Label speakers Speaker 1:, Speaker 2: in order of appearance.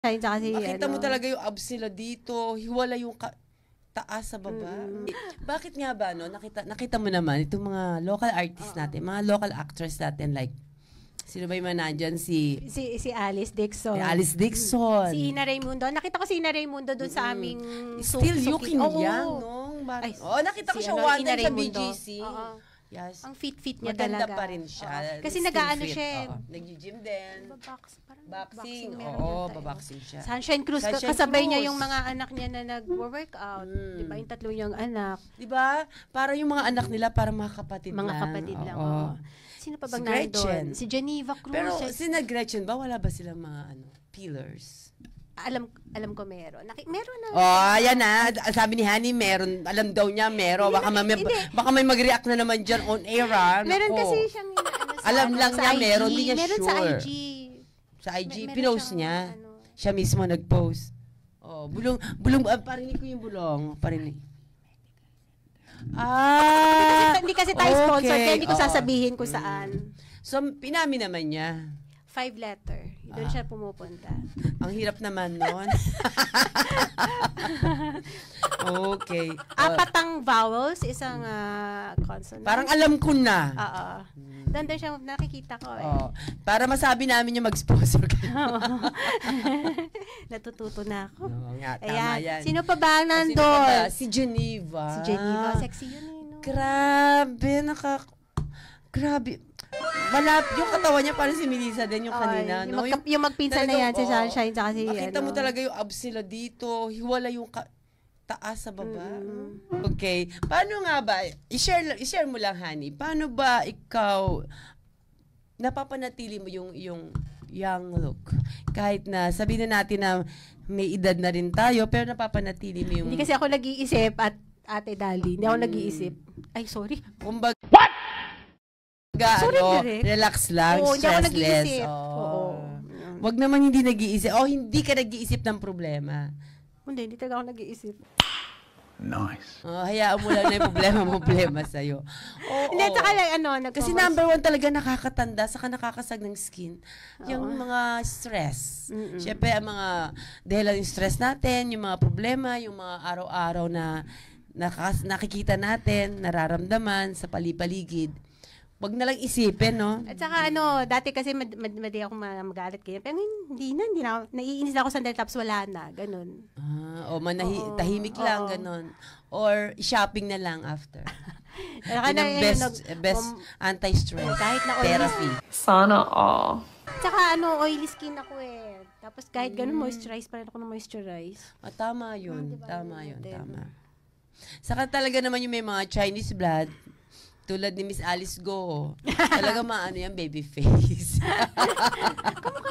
Speaker 1: Tsaka si,
Speaker 2: Makita mo talaga yung abs nila dito, hiwala yung taas sa baba. Bakit nga ba, no? Nakita mo naman, itong mga local artists natin, mga local actors natin, like, sino ba yung mga nandyan? Si
Speaker 1: Alice Dixon.
Speaker 2: Alice Dixon.
Speaker 1: Si Ina Raimundo. Nakita ko si Ina Raimundo doon sa aming
Speaker 2: Still looking young, no? Nakita ko siya one time sa BGC. Yes.
Speaker 1: Ang fit-fit niya
Speaker 2: maganda
Speaker 1: talaga.
Speaker 2: Pa rin siya.
Speaker 1: Kasi nag-aano siya.
Speaker 2: Nag-gym din. Boxing. Baboxing siya.
Speaker 1: Sunshine Cruz. Kasabay niya yung mga anak niya na nag-workout. Diba? Yung tatlo niyang anak.
Speaker 2: Diba? Para yung mga anak nila, para mga kapatid
Speaker 1: lang. Mga kapatid lang. Sino pa bang nandun? Si Geneva Cruz.
Speaker 2: Pero si Gretchen ba? Wala ba silang mga pillars?
Speaker 1: Alam ko meron. Meron na.
Speaker 2: Ayan na. Sabi ni Honey, meron. Alam daw niya, meron. Baka may mag-react na naman dyan on air.
Speaker 1: Meron kasi siyang
Speaker 2: alam lang niya, meron. Hindi niya sure.
Speaker 1: Meron sa IG.
Speaker 2: Sa IG, pinost niya. Siya mismo nag-post. Bulong. Parinig ko yung bulong. Parinig.
Speaker 1: Hindi kasi tayo sponsor, kaya hindi ko sasabihin kung saan.
Speaker 2: So, pinami naman niya.
Speaker 1: 5 letter. Doon siya pumupunta.
Speaker 2: Ang hirap naman nun. Okay.
Speaker 1: 4 ang vowels, isang consonant.
Speaker 2: Parang alam ko na.
Speaker 1: Oo. Doon siya nakikita ko
Speaker 2: Para masabi namin yung mag-sponsor ka.
Speaker 1: Natututo na ako.
Speaker 2: Tama yan.
Speaker 1: Sino pa ba nandun?
Speaker 2: Si Geneva.
Speaker 1: Sexy yun no?
Speaker 2: Grabe, grabe. Yung katawan niya parang si Melissa din yung kanina.
Speaker 1: Yung magpinsan na yan, si Sunshine, tsaka si
Speaker 2: makita mo talaga yung abs nila dito, hiwala yung taas sa baba. Okay. Paano nga ba? I-share mo lang, Honey. Paano ba ikaw napapanatili mo yung young look? Kahit na sabihin na natin na may edad na rin tayo, pero napapanatili mo yung...
Speaker 1: Hindi kasi ako nag-iisip at Ate Dali. Hindi ako nag-iisip. Ay, sorry.
Speaker 2: Kumbaga,
Speaker 1: sorry,
Speaker 2: relax lang, stressless. Wag naman hindi nag-iisip. Hindi ka nag-iisip ng problema.
Speaker 1: Hindi talaga ako nag-iisip.
Speaker 3: Nice.
Speaker 2: Hayaan mo lang na yung problema sa'yo.
Speaker 1: Hindi, tsaka
Speaker 2: kasi number 1 talaga nakakatanda, saka nakakasag ng skin. Yung mga stress. Siyempre, dahil yung stress natin, yung mga problema, yung mga araw-araw na nakikita natin, nararamdaman sa palipaligid. Wag na lang isipin, no?
Speaker 1: At saka dati kasi madi ako magalit kayo. Pero hindi na. Naiinis na ako sandali tapos wala na. Ganun.
Speaker 2: Tahimik lang, ganun. Or shopping na lang after. Yun ang best anti-stress therapy.
Speaker 3: Sana all.
Speaker 1: Tsaka oily skin ako eh. Tapos kahit ganun, moisturize pa rin ako ng moisturize.
Speaker 2: Tama yun. Tama. Saka talaga naman yung may mga Chinese blood, tulad ni Miss Alice Go. Talaga yan, baby face.